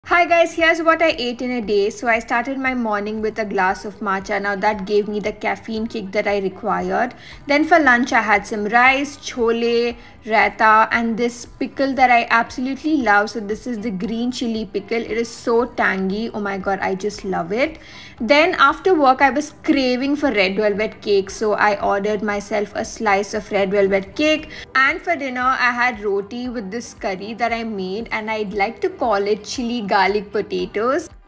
Hi guys, here's what I ate in a day. So I started my morning with a glass of matcha. Now that gave me the caffeine kick that I required. Then for lunch I had some rice, chole, raita and this pickle that I absolutely love. So this is the green chili pickle. It is so tangy. Oh my god, I just love it. Then after work I was craving for red velvet cake. So I ordered myself a slice of red velvet cake. And for dinner I had roti with this curry that I made and I'd like to call it chili garlic potatoes.